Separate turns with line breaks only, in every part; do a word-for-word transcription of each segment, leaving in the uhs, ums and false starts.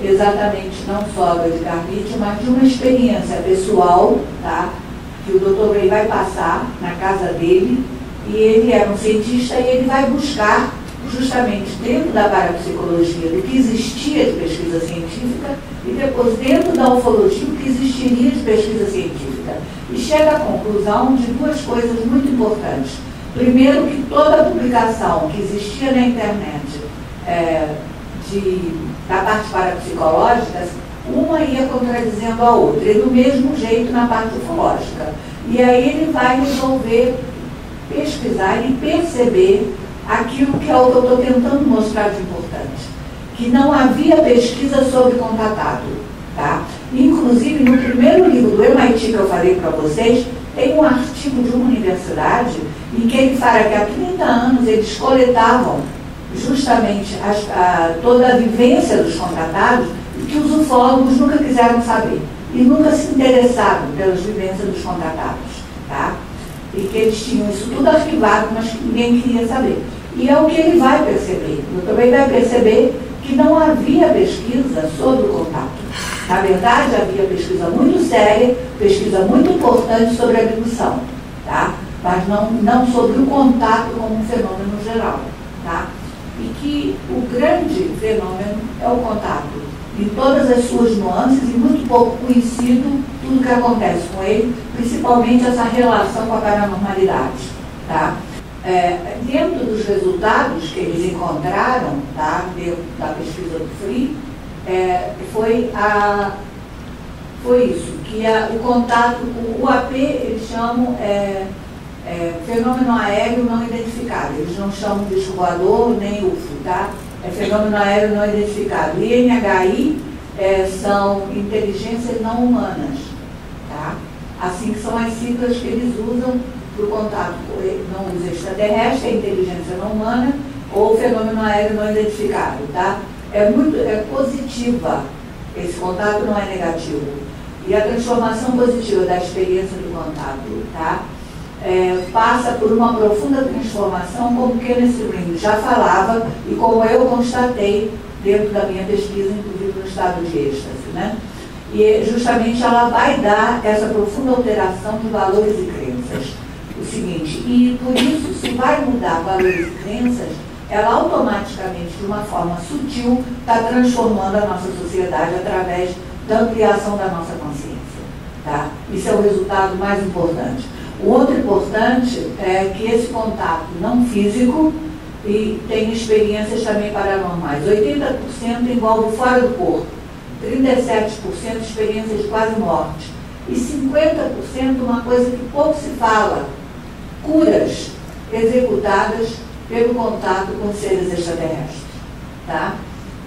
exatamente não só do Edgar Mitchell, mas de uma experiência pessoal, tá? Que o doutor Bray vai passar na casa dele, e ele é um cientista e ele vai buscar justamente dentro da parapsicologia do que existia de pesquisa científica e depois dentro da ufologia o que existiria de pesquisa científica. E chega à conclusão de duas coisas muito importantes. Primeiro, que toda publicação que existia na internet é, de, da parte parapsicológica, uma ia contradizendo a outra, e do mesmo jeito na parte ufológica. E aí ele vai resolver pesquisar e perceber aquilo que é o que eu estou tentando mostrar de importante, que não havia pesquisa sobre contatado, tá? Inclusive, no primeiro livro do M I T que eu falei para vocês, tem um artigo de uma universidade em que ele fala que há trinta anos eles coletavam justamente as, a, toda a vivência dos contatados e que os ufólogos nunca quiseram saber e nunca se interessaram pelas vivências dos contatados, tá? E que eles tinham isso tudo arquivado, mas que ninguém queria saber. E é o que ele vai perceber. Ele também vai perceber que não havia pesquisa sobre o contato. Na verdade, havia pesquisa muito séria, pesquisa muito importante sobre a abdução, tá? Mas não, não sobre o contato como um fenômeno geral, tá? E que o grande fenômeno é o contato, em todas as suas nuances, e muito pouco conhecido tudo o que acontece com ele, principalmente essa relação com a paranormalidade, tá? É, dentro dos resultados que eles encontraram, tá, dentro da pesquisa do F R I, é, foi, a, foi isso, que a, o contato, o U A P, eles chamam é, é, fenômeno aéreo não identificado, eles não chamam de disco voador nem U F O, tá? É fenômeno aéreo não identificado. E N H I é, são inteligências não humanas, tá? Assim que são as siglas que eles usam para o contato, não usa extraterrestre, é inteligência não humana, ou fenômeno aéreo não identificado, tá? É muito é positiva, esse contato não é negativo. E a transformação positiva da experiência do contato, tá? É, passa por uma profunda transformação, como Kenneth Ring já falava, e como eu constatei dentro da minha pesquisa, inclusive no estado de êxtase, né? E justamente ela vai dar essa profunda alteração de valores e crenças. O seguinte, e por isso, se vai mudar valores e crenças, ela automaticamente, de uma forma sutil, está transformando a nossa sociedade através da ampliação da nossa consciência, tá? Isso é o resultado mais importante. O outro importante é que esse contato não físico e tem experiências também paranormais. oitenta por cento envolve fora do corpo, trinta e sete por cento experiências de quase morte e cinquenta por cento uma coisa que pouco se fala, curas executadas pelo contato com seres extraterrestres, tá?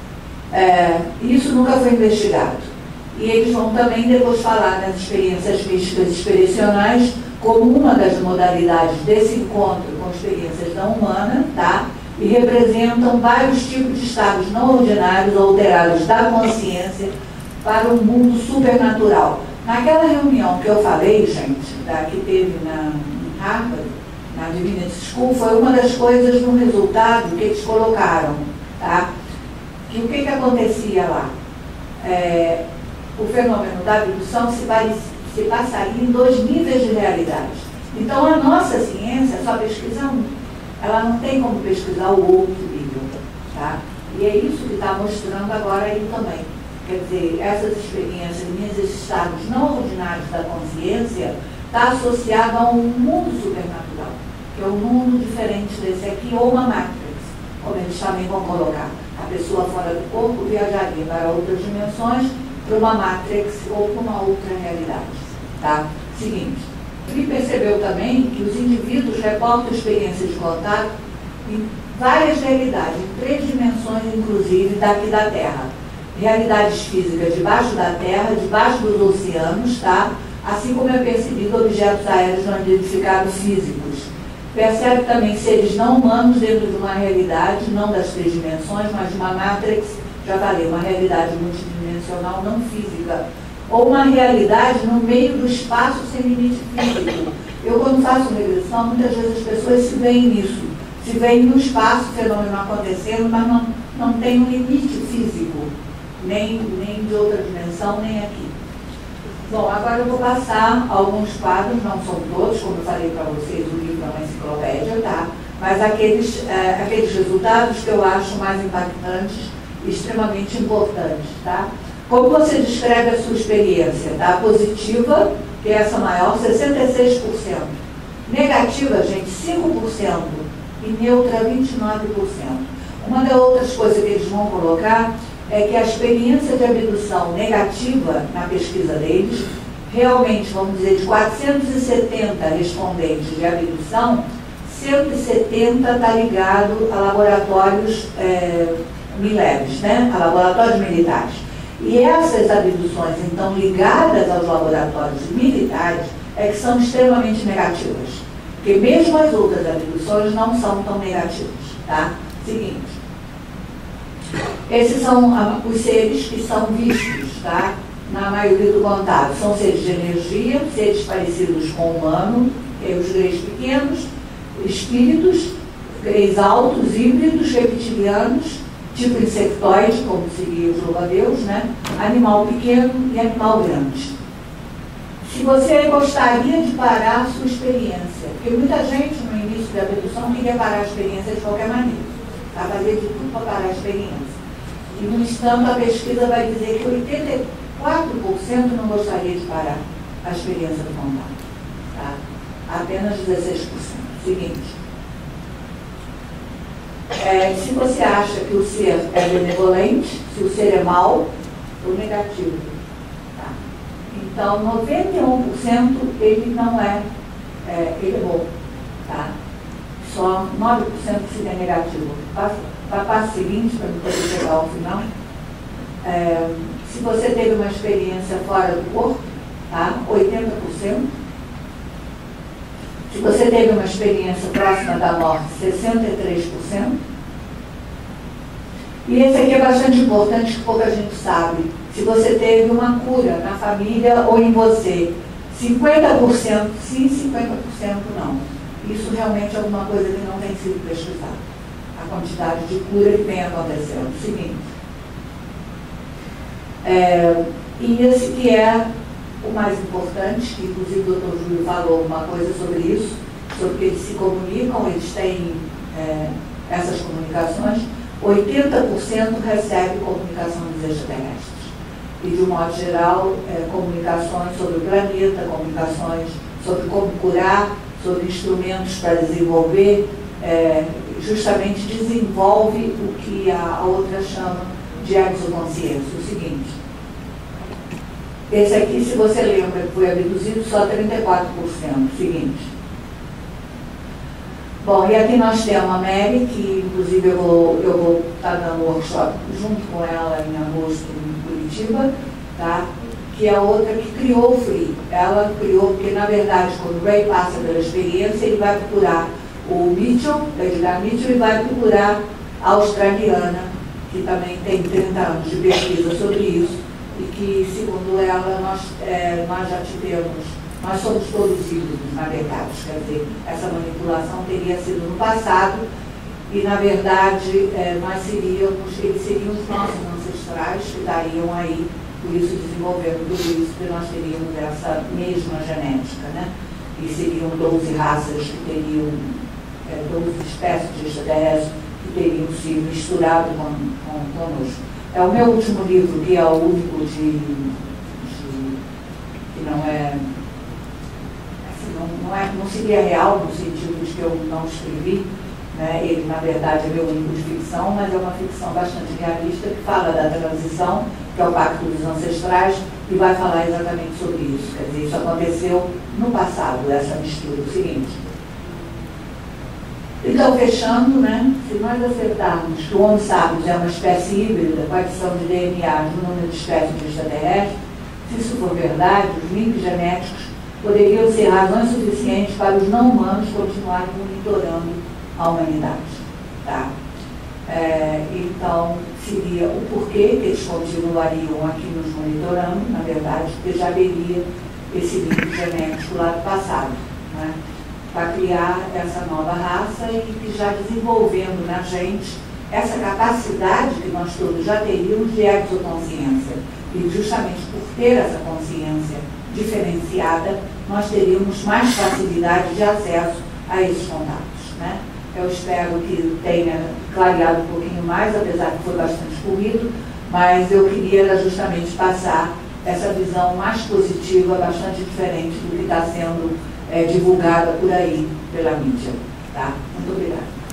É, isso nunca foi investigado. E eles vão também depois falar das experiências místicas experiencionais como uma das modalidades desse encontro com experiências não humanas, tá? E representam vários tipos de estados não ordinários alterados da consciência para um mundo supernatural. Naquela reunião que eu falei, gente, da, que teve na em Harvard, na Divinity School, foi uma das coisas no resultado que eles colocaram, tá? Que o que, que acontecia lá? É, o fenômeno da abdução se, se passaria em dois níveis de realidade. Então, a nossa ciência só pesquisa um. Ela não tem como pesquisar o outro nível, tá? E é isso que está mostrando agora aí também. Quer dizer, essas experiências minhas, esses estados não ordinários da consciência, está associado a um mundo supernatural, que é um mundo diferente desse aqui, ou uma matrix, como eles também vão colocar. A pessoa fora do corpo viajaria para outras dimensões, para uma matrix ou para uma outra realidade, tá? Seguinte, ele percebeu também que os indivíduos reportam experiências de contato em várias realidades, em três dimensões, inclusive, daqui da Terra. Realidades físicas debaixo da Terra, debaixo dos oceanos, tá? Assim como é percebido objetos aéreos não identificados físicos. Percebe também seres não humanos dentro de uma realidade, não das três dimensões, mas de uma matrix, já falei, uma realidade multidimensional não física, ou uma realidade no meio do espaço sem limite físico. Eu, quando faço regressão, muitas vezes as pessoas se veem nisso, se veem no espaço, fenômeno acontecendo, mas não, não tem um limite físico, nem, nem de outra dimensão, nem aqui. Bom, agora eu vou passar alguns quadros, não são todos, como eu falei para vocês, o livro é uma enciclopédia, tá? Mas aqueles, é, aqueles resultados que eu acho mais impactantes e extremamente importantes, tá? Como você descreve a sua experiência, tá? Positiva, que é essa maior, sessenta e seis por cento. Negativa, gente, cinco por cento. E neutra, vinte e nove por cento. Uma das outras coisas que eles vão colocar é que a experiência de abdução negativa na pesquisa deles, realmente, vamos dizer, de quatrocentos e setenta respondentes de abdução, cento e setenta está ligado a laboratórios é, militares, né? A laboratórios militares. E essas abduções, então, ligadas aos laboratórios militares, é que são extremamente negativas. Porque mesmo as outras abduções não são tão negativas, tá? Seguinte. Esses são os seres que são vistos, tá? Na maioria do contato. São seres de energia, seres parecidos com o humano, os greys pequenos, espíritos, greys altos, híbridos, reptilianos, tipo insectoide, como seria os louva-a-Deus, né? Animal pequeno e animal grande. Se você gostaria de parar a sua experiência, porque muita gente no início da abdução queria parar a experiência de qualquer maneira, tá? Fazer de tudo para parar a experiência. E no instante a pesquisa vai dizer que oitenta e quatro por cento não gostaria de parar a experiência do contato, tá? Apenas dezesseis por cento. Seguinte. É, se você acha que o ser é benevolente, se o ser é mau ou negativo. Tá? Então, noventa e um por cento ele não é, é, ele é bom. Tá? Só nove por cento seria negativo. Para a parte seguinte, para não poder chegar ao final, é, se você teve uma experiência fora do corpo, tá? oitenta por cento. Se você teve uma experiência próxima da morte, sessenta e três por cento. E esse aqui é bastante importante, que pouca gente sabe. Se você teve uma cura na família ou em você, cinquenta por cento sim, cinquenta por cento não. Isso realmente é alguma coisa que não tem sido pesquisada. A quantidade de cura que vem acontecendo. Seguinte. É, e esse que é o mais importante, que inclusive o doutor Júlio falou uma coisa sobre isso, sobre que eles se comunicam, eles têm é, essas comunicações, oitenta por cento recebe comunicação dos extraterrestres. E, de um modo geral, é, comunicações sobre o planeta, comunicações sobre como curar, sobre instrumentos para desenvolver, é, justamente desenvolve o que a, a outra chama de exoconsciência. O seguinte. Esse aqui, se você lembra que foi abduzido, só trinta e quatro por cento. Seguinte. Bom, e aqui nós temos a Mary, que inclusive eu vou, eu vou estar dando um workshop junto com ela em agosto em Curitiba, tá? Que é outra que criou o Free. Ela criou, porque na verdade, quando o Ray passa pela experiência, ele vai procurar o Mitchell, Edgar Mitchell, e vai procurar a australiana, que também tem trinta anos de pesquisa sobre isso. E que, segundo ela, nós, é, nós já tivemos, nós somos todos híbridos, na verdade, quer dizer, essa manipulação teria sido no passado e, na verdade, é, nós seríamos, eles seriam os nossos ancestrais que estariam aí, por isso desenvolvendo tudo isso, porque nós teríamos essa mesma genética, né? E seriam doze raças que teriam, é, doze espécies de extraterrestres que teriam se misturado com, com, conosco. É o meu último livro, que é o único de, de que não é, assim, não, não é, não seria real no sentido de que eu não escrevi, né? Ele na verdade é meu único de ficção, mas é uma ficção bastante realista que fala da transição, que é o Pacto dos Ancestrais, e vai falar exatamente sobre isso. Quer dizer, isso aconteceu no passado, essa mistura. O seguinte. Então, fechando, né, se nós acertarmos que o Homo sapiens é uma espécie híbrida, com adição de D N A no número de espécies de extraterrestres, se isso for verdade, os links genéticos poderiam ser razões suficientes para os não humanos continuarem monitorando a humanidade. Tá? É, então, seria o porquê que eles continuariam aqui nos monitorando, na verdade, porque já haveria esse link genético lá do passado. Né? Para criar essa nova raça e que já desenvolvendo na gente essa capacidade que nós todos já teríamos de exoconsciência. E justamente por ter essa consciência diferenciada, nós teríamos mais facilidade de acesso a esses contatos, né? Eu espero que tenha clareado um pouquinho mais, apesar que foi bastante corrido, mas eu queria justamente passar essa visão mais positiva, bastante diferente do que está sendo é, divulgada por aí pela mídia. Tá? Muito obrigada.